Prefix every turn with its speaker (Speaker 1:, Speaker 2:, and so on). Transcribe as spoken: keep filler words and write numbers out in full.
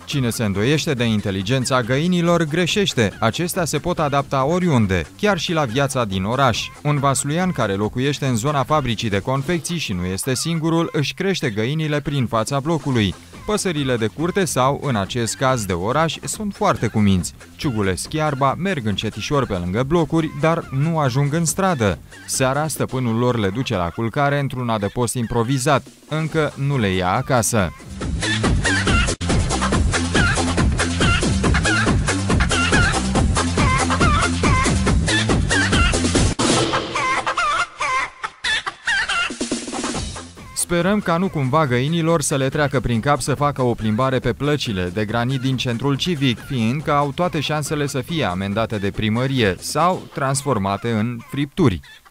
Speaker 1: Cine se îndoiește de inteligența găinilor greșește. Acestea se pot adapta oriunde, chiar și la viața din oraș. Un vasluian care locuiește în zona fabricii de confecții și nu este singurul, își crește găinile prin fața blocului. Păsările de curte sau, în acest caz de oraș, sunt foarte cuminți. Ciugulesc iarba, merg încetișor pe lângă blocuri, dar nu ajung în stradă. Seara, stăpânul lor le duce la culcare într-un adăpost improvizat. Încă nu le ia acasă. Sperăm ca nu cumva găinilor să le treacă prin cap să facă o plimbare pe plăcile de granit din centrul civic, fiindcă au toate șansele să fie amendate de primărie sau transformate în fripturi.